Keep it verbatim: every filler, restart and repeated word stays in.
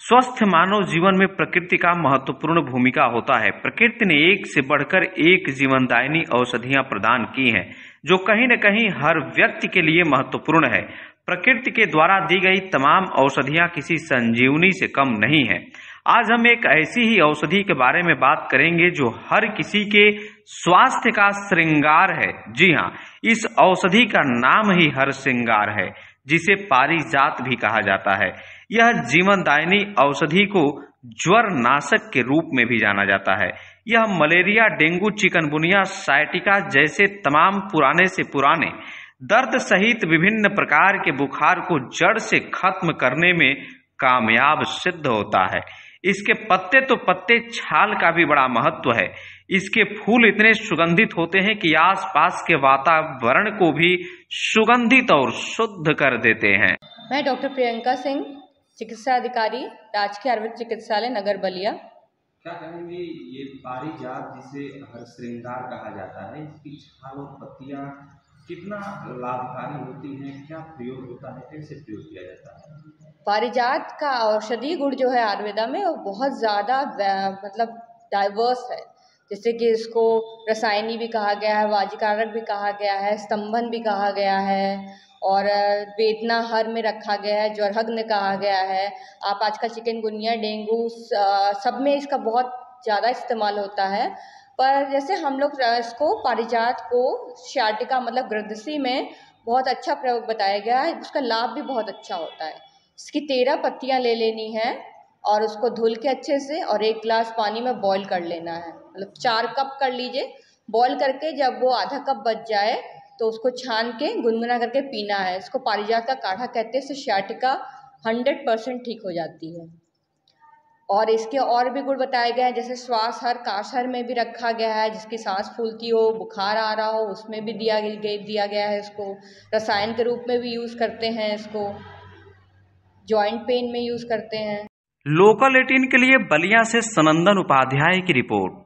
स्वस्थ मानव जीवन में प्रकृति का महत्वपूर्ण भूमिका होता है। प्रकृति ने एक से बढ़कर एक जीवनदायिनी औषधियां प्रदान की हैं, जो कहीं न कहीं हर व्यक्ति के लिए महत्वपूर्ण है। प्रकृति के द्वारा दी गई तमाम औषधियां किसी संजीवनी से कम नहीं है। आज हम एक ऐसी ही औषधि के बारे में बात करेंगे जो हर किसी के स्वास्थ्य का श्रृंगार है। जी हाँ, इस औषधि का नाम ही हर श्रृंगार है, जिसे पारिजात भी कहा जाता है। यह जीवनदायिनी औषधि को ज्वर नाशक के रूप में भी जाना जाता है। यह मलेरिया, डेंगू, चिकनगुनिया, साइटिका जैसे तमाम पुराने से पुराने दर्द सहित विभिन्न प्रकार के बुखार को जड़ से खत्म करने में कामयाब सिद्ध होता है। इसके पत्ते तो पत्ते, छाल का भी बड़ा महत्व है। इसके फूल इतने सुगंधित होते हैं कि आसपास के वातावरण को भी सुगंधित और शुद्ध कर देते हैं। मैं डॉक्टर प्रियंका सिंह, चिकित्सा अधिकारी, राजकीय आयुर्वेद चिकित्सालय, नगर बलिया। क्या कहेंगे, ये पारिजात जिसे हर श्रृंगार कहा जाता है, इसकी छाल और पत्तियां कितना लाभकारी होती हैं? क्या प्रयोग होता है, कैसे प्रयोग किया जाता है? पारिजात का औषधि गुण जो है आयुर्वेदा में वो बहुत ज़्यादा मतलब डाइवर्स है। जैसे कि इसको रसायनी भी कहा गया है, वाजिकारक भी कहा गया है, स्तंभन भी कहा गया है और वेदनाहर में रखा गया है, ज्वरहग्न कहा गया है। आप आजकल चिकनगुनिया, डेंगू सब में इसका बहुत ज़्यादा इस्तेमाल होता है। पर जैसे हम लोग इसको पारिजात को शाटिका मतलब गृद्धसी में बहुत अच्छा प्रयोग बताया गया है। उसका लाभ भी बहुत अच्छा होता है। इसकी तेरह पत्तियां ले लेनी है और उसको धुल के अच्छे से और एक गिलास पानी में बॉईल कर लेना है। मतलब चार कप कर लीजिए। बॉईल करके जब वो आधा कप बच जाए तो उसको छान के गुनगुना करके पीना है। इसको पारिजात का काढ़ा कहते हैं। इससे शाटिका हंड्रेड परसेंट ठीक हो जाती है। और इसके और भी गुण बताए गए हैं, जैसे श्वास हर, काशहर में भी रखा गया है। जिसकी सांस फूलती हो, बुखार आ रहा हो, उसमें भी दिया दिया गया है। इसको रसायन के रूप में भी यूज़ करते हैं। इसको जॉइंट पेन में यूज़ करते हैं। लोकल एटीन के लिए बलिया से सनंदन उपाध्याय की रिपोर्ट।